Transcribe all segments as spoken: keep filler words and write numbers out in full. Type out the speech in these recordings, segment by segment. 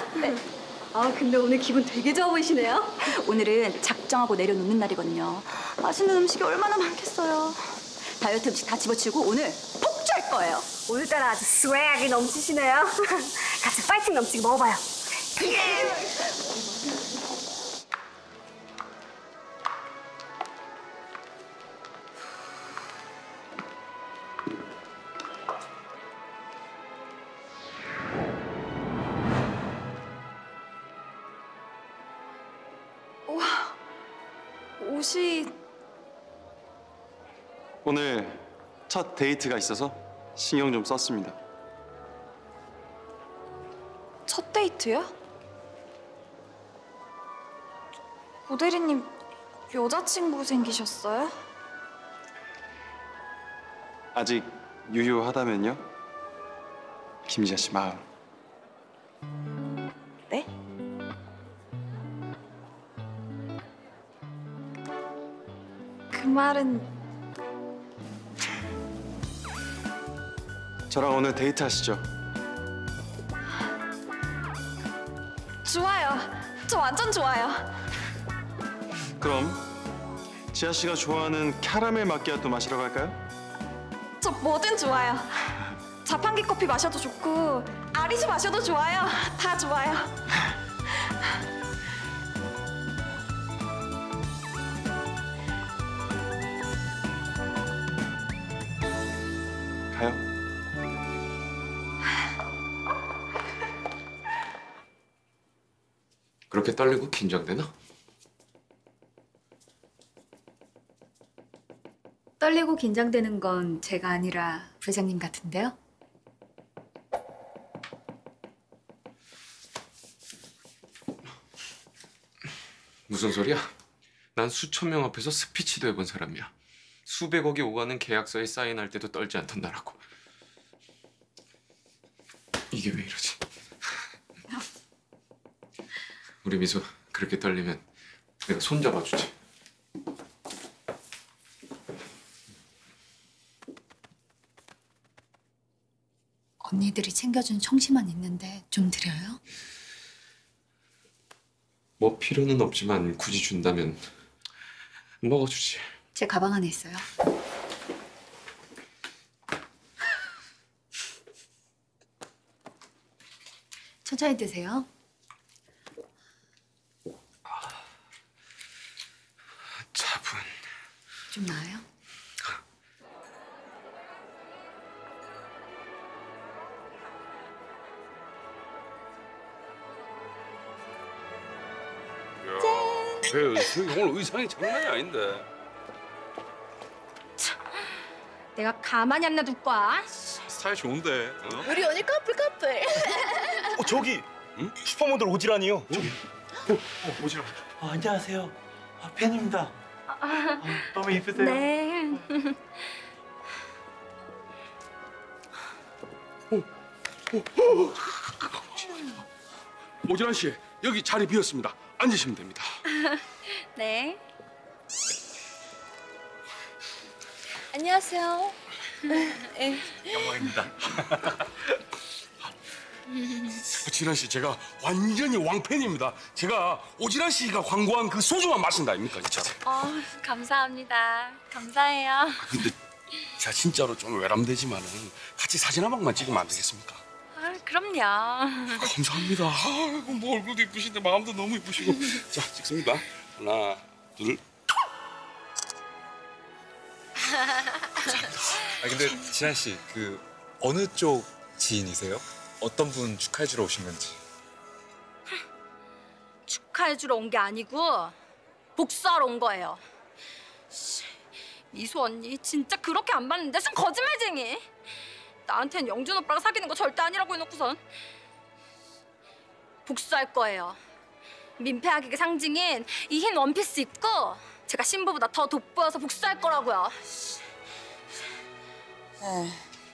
네. 아, 근데 오늘 기분 되게 좋아 보이시네요. 오늘은 작정하고 내려놓는 날이거든요. 맛있는 음식이 얼마나 많겠어요. 다이어트 음식 다 집어치우고 오늘 폭주할 거예요. 오늘따라 아주 스웩이 넘치시네요. 같이 파이팅 넘치게 먹어봐요. 와, 옷이... 오늘 첫 데이트가 있어서 신경 좀 썼습니다. 첫 데이트요? 고대리님 여자친구 생기셨어요? 아직 유효하다면요? 김지아 씨 마음. 네? 그 말은... 저랑 오늘 데이트 하시죠. 좋아요. 저 완전 좋아요. 그럼 지아 씨가 좋아하는 캐러멜 마키아토 마시러 갈까요? 저 뭐든 좋아요. 자판기 커피 마셔도 좋고 아리수 마셔도 좋아요. 다 좋아요. 가요. 그렇게 떨리고 긴장되나? 떨리고 긴장되는 건 제가 아니라 부회장님 같은데요? 무슨 소리야? 난 수천 명 앞에서 스피치도 해본 사람이야. 수백억이 오가는 계약서에 사인할 때도 떨지 않던 나라고. 이게 왜 이러지? 우리 미소 그렇게 떨리면 내가 손잡아주지. 언니들이 챙겨준 청심환 있는데 좀 드려요? 뭐 필요는 없지만 굳이 준다면 먹어주지. 제 가방 안에 있어요. 천천히 드세요. 차분. 좀 나아요? 배 의상이 오늘 의상이 장난이 아닌데. 내가 가만히 안 놔둘 거야. 스타일 좋은데. 어? 우리 오늘 커플 커플. 어 저기 응? 슈퍼모델 오지란이요. 저기. 어, 어, 오지란. 어, 안녕하세요. 아, 팬입니다. 아, 너무 예쁘세요. 네. 오지란 씨, 여기 자리 비었습니다. 앉으시면 됩니다. 네. 안녕하세요. 네. 영광입니다. 지란 씨, 제가 완전히 왕팬입니다. 제가 오지란 씨가 광고한 그 소주만 마신다 아닙니까, 진짜. 어, 감사합니다. 감사해요. 근데 제가 진짜로 좀 외람되지만은 같이 사진 한 방만 찍으면 안 되겠습니까? 아, 그럼요. 감사합니다. 아, 뭐 얼굴도 이쁘신데 마음도 너무 이쁘시고. 자, 찍습니다. 하나, 둘. 아 근데 지란 씨, 그 어느 쪽 지인이세요? 어떤 분 축하해주러 오신 건지. 축하해주러 온 게 아니고 복수하러 온 거예요. 씨, 미소 언니 진짜 그렇게 안 봤는데 참 거짓말쟁이. 나한텐 영준 오빠랑 사귀는 거 절대 아니라고 해놓고선 복수할 거예요. 민폐악의 상징인 이 흰 원피스 입고 제가 신부보다 더 돋보여서 복수할 거라고요. 에이.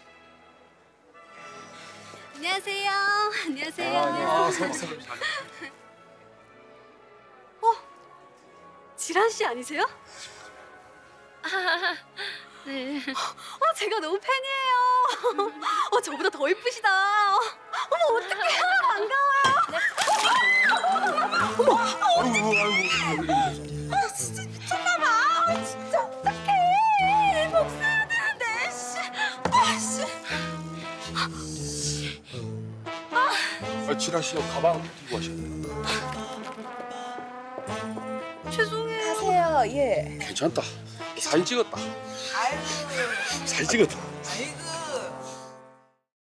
안녕하세요. 안녕하세요. 아, 서로 서로. 어? 지란 씨 아니세요? 아, 네. 어, 제가 너무 팬이에요. 어, 저보다 더 이쁘시다. 어머, 어떡해요. 반가워요. 네. 아, 진아 씨 가방 들고 가셨네. 죄송해요. 하세요. 예. 괜찮다. 사진 찍었다. 사진 찍었다. 아이고.